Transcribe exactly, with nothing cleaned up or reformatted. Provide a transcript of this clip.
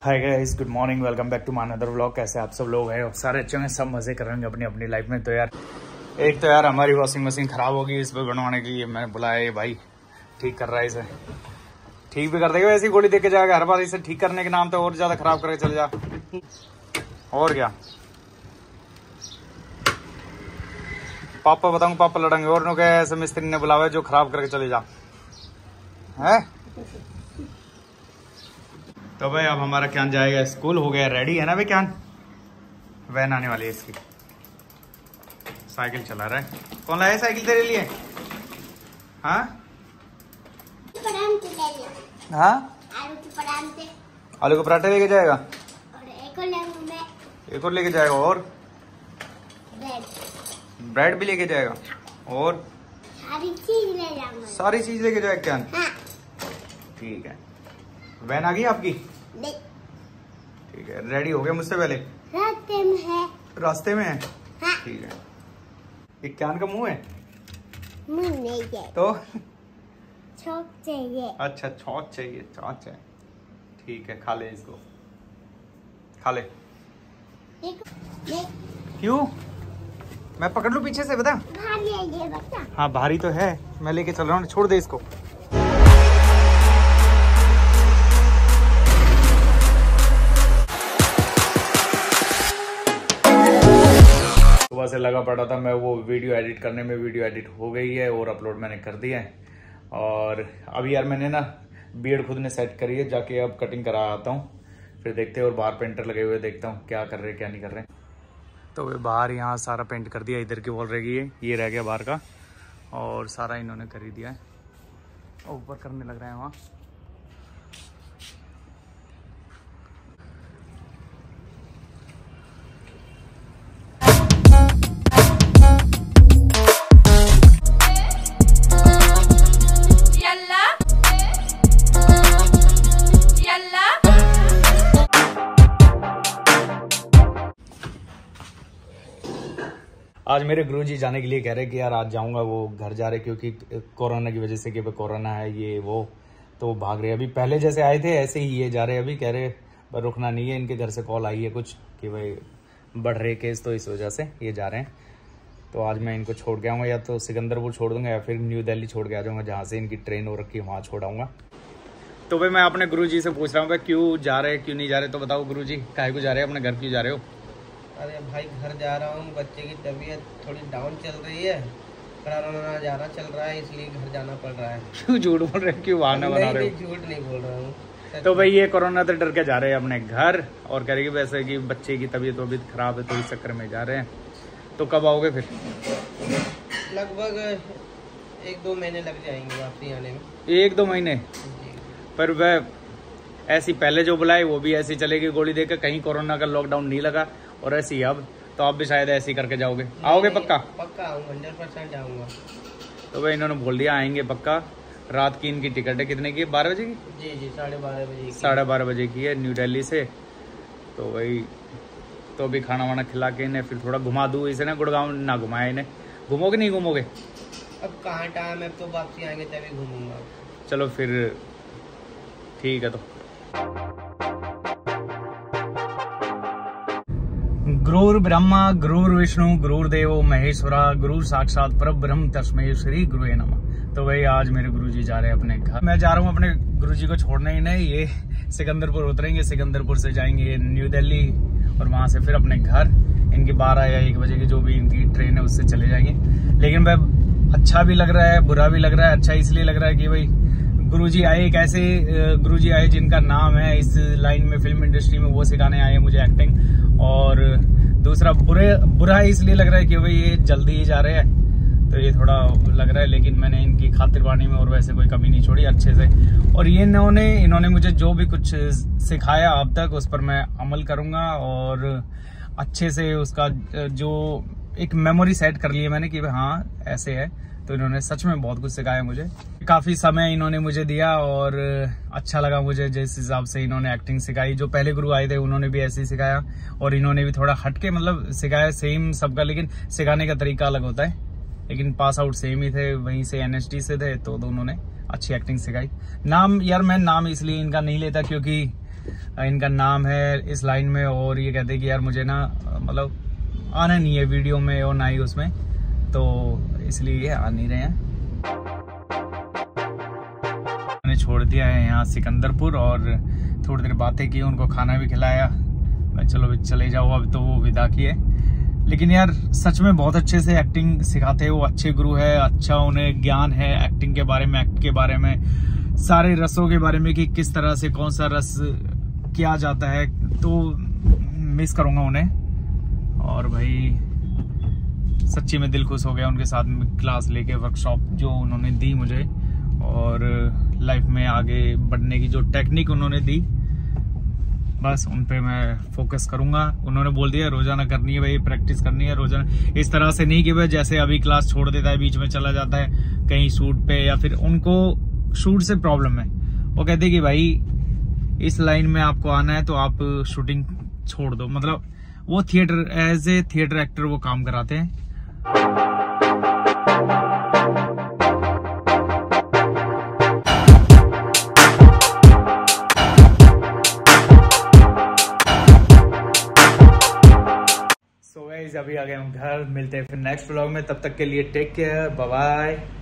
Hi guys, good morning, welcome back to my another vlog. कैसे आप सब लोग हैं? सारे अच्छे हैं, सब मजे कर रहे हैं अपनी अपनी लाइफ में। तो यार एक तो यार हमारी वॉशिंग मशीन खराब हो गई, इस पर बनवाने के लिए मैंने बुलाया ये भाई ठीक कर रहा है। इसे ठीक भी कर देगा, ऐसी गोली दे के जाएगा हर बार। इसे ठीक करने के नाम तो और ज्यादा खराब करके चले जा। और क्या पापा बताऊंगा, पापा लड़ेंगे और नो क्या ऐसे मिस्त्री ने बुलावा जो खराब करके चले जा है। तो भाई अब हमारा क्या जाएगा स्कूल, हो गया रेडी है ना भाई? क्या वैन आने वाली है इसकी। साइकिल चला रहा है। कौन लाया साइकिल तेरे लिए? हाँ हाँ आलू के पराठे लेके जाएगा और एक और एक और लेके जाएगा और ब्रेड ब्रेड भी लेके जाएगा और सारी चीज ले जाऊंगा। सारी चीज लेके जाएगा क्या? हाँ। ठीक है, वैन आ गई आपकी? नहीं। ठीक है, रेडी हो गया मुझसे पहले? रास्ते में है। रास्ते में है? हाँ। ठीक है। ये क्यान का मुंह है? मुंह नहीं है तो छौंक चाहिए। अच्छा छौंक चाहिए, छौंक चाहिए। ठीक है, खा ले इसको, खा ले। क्यों? मैं पकड़ लूं पीछे से? बता। भारी है ये बच्चा। हाँ भारी तो है, मैं लेके चल रहा हूँ, छोड़ दे इसको। सुबह से लगा पड़ा था मैं वो वीडियो एडिट करने में। वीडियो एडिट हो गई है और अपलोड मैंने कर दिया है। और अभी यार मैंने ना बियर्ड खुद ने सेट करी है, जाके अब कटिंग करा आता हूँ, फिर देखते हैं। और बाहर पेंटर लगे हुए, देखता हूँ क्या कर रहे हैं क्या नहीं कर रहे। तो वे बाहर यहाँ सारा पेंट कर दिया, इधर की वॉल रह गई है, ये रह गया बाहर का, और सारा इन्होंने कर ही दिया है। ऊपर करने लग रहे हैं वहाँ। आज मेरे गुरुजी जाने के लिए कह रहे कि यार आज जाऊंगा, वो घर जा रहे क्योंकि कोरोना की वजह से कि कोरोना है ये वो, तो भाग रहे। अभी पहले जैसे आए थे ऐसे ही ये जा रहे। अभी कह रहे पर रुकना नहीं है, इनके घर से कॉल आई है कुछ कि भाई बढ़ रहे केस, तो इस वजह से ये जा रहे हैं। तो आज मैं इनको छोड़ के आऊँगा, या तो सिकंदरपुर छोड़ दूंगा या फिर न्यू दिल्ली छोड़ के आ जाऊँगा, जहाँ से इनकी ट्रेन हो रखी है वहाँ छोड़ाऊँगा। तो भाई मैं अपने गुरुजी से पूछ रहा हूँ क्यों जा रहे क्यों नहीं जा रहे। तो बताओ गुरुजी, काहे को जा रहे हैं, अपने घर क्यों जा रहे हो? अरे भाई घर जा रहा हूँ, बच्चे की तबीयत थोड़ी डाउन चल रही है, कोरोना ज़्यादा चल रहा है, इसलिए घर जाना पड़ रहा है। क्यों झूठ बोल रहे हो? क्यों बहाना बना रहे हो? झूठ नहीं बोल रहा हूँ। तो भाई ये कोरोना से डर के जा रहे हैं अपने घर, और कह रहे कि वैसे कि बच्चे की तबीयत वबीयत खराब है तो इस चक्कर में जा रहे हैं। तो कब आओगे फिर? लगभग एक दो महीने लग जाएंगे वापसी आने में। एक दो महीने? पर वह ऐसी पहले जो बुलाए वो भी ऐसी चलेगी गोली देकर, कहीं कोरोना का लॉकडाउन नहीं लगा, और ऐसी अब तो आप भी शायद ऐसे ही करके जाओगे। आओगे पक्का? पक्का आऊंगा, हंड्रेड परसेंट आऊंगा। तो भाई इन्होंने बोल दिया आएंगे पक्का। रात की इनकी टिकट है, कितने की? बारह बजे की? जी जी साढ़े बारह बजे साढ़े बारह बजे की है न्यू दिल्ली से। तो भाई तो अभी खाना वाना खिला के इन्हें फिर थोड़ा घुमा दूँ इसे ना, गुड़गांव ना घुमाए इन्हें। घूमोगे नहीं घूमोगे? अब कहाँ टाइम है, तो वापसी आएंगे तभी घूमूंगा। चलो फिर ठीक है। तो गुरुर् ब्रह्मा गुरुर् विष्णु गुरुर्देवो महेश्वरा गुरु साक्षात परब्रह्म तस्मै श्री गुरुवे नमः। तो भाई आज मेरे गुरुजी जा रहे हैं अपने घर। मैं जा रहा हूँ अपने गुरुजी को छोड़ने ही नहीं, ये सिकंदरपुर उतरेंगे, सिकंदरपुर से जाएंगे न्यू दिल्ली, और वहां से फिर अपने घर। इनकी बारह या एक बजे की जो भी इनकी ट्रेन है उससे चले जाएंगे। लेकिन भाई अच्छा भी लग रहा है, बुरा भी लग रहा है। अच्छा इसलिए लग रहा है कि भाई गुरुजी आए, एक ऐसे गुरुजी आए जिनका नाम है इस लाइन में, फिल्म इंडस्ट्री में, वो सिखाने आए मुझे एक्टिंग। और दूसरा बुरे बुरा इसलिए लग रहा है कि भाई ये जल्दी ही जा रहे हैं, तो ये थोड़ा लग रहा है। लेकिन मैंने इनकी खातिरवानी में और वैसे कोई कमी नहीं छोड़ी, अच्छे से। और ये इन्होंने इन्होंने मुझे जो भी कुछ सिखाया अब तक उस पर मैं अमल करूंगा, और अच्छे से उसका जो एक मेमोरी सेट कर ली है मैंने कि हाँ ऐसे है। तो इन्होंने सच में बहुत कुछ सिखाया मुझे, काफी समय इन्होंने मुझे दिया, और अच्छा लगा मुझे जिस हिसाब से इन्होंने एक्टिंग सिखाई। जो पहले गुरु आए थे उन्होंने भी ऐसे ही सिखाया, और इन्होंने भी थोड़ा हटके मतलब सिखाया, सेम सबका, लेकिन सिखाने का तरीका अलग होता है। लेकिन पास आउट सेम ही थे, वहीं से एनएसडी से थे, तो दोनों ने अच्छी एक्टिंग सिखाई। नाम यार मैं नाम इसलिए इनका नहीं लेता क्योंकि इनका नाम है इस लाइन में, और ये कहते कि यार मुझे ना मतलब आना नहीं है वीडियो में और ना ही उसमें, तो इसलिए ये आ नहीं रहे हैं। मैंने छोड़ दिया है यहाँ सिकंदरपुर और थोड़ी देर बातें की, उनको खाना भी खिलाया। मैं चलो चले जाओ अब, तो वो विदा किए। लेकिन यार सच में बहुत अच्छे से एक्टिंग सिखाते हैं वो, अच्छे गुरु है, अच्छा उन्हें ज्ञान है एक्टिंग के बारे में, एक्ट के बारे में, सारे रसों के बारे में कि किस तरह से कौन सा रस किया जाता है। तो मिस करूंगा उन्हें। और भाई सच्ची में दिल खुश हो गया उनके साथ में क्लास लेके, वर्कशॉप जो उन्होंने दी मुझे, और लाइफ में आगे बढ़ने की जो टेक्निक उन्होंने दी, बस उन पे मैं फोकस करूंगा। उन्होंने बोल दिया रोजाना करनी है भाई, प्रैक्टिस करनी है रोजाना। इस तरह से नहीं कि भाई जैसे अभी क्लास छोड़ देता है, बीच में चला जाता है कहीं शूट पे, या फिर उनको शूट से प्रॉब्लम है। वो कहते हैं कि भाई इस लाइन में आपको आना है तो आप शूटिंग छोड़ दो, मतलब वो theatre as a theatre actor वो काम कराते हैं। सो गाइस अभी आ गए हम घर, मिलते हैं फिर नेक्स्ट व्लॉग में। तब तक के लिए टेक केयर, बाय बाय।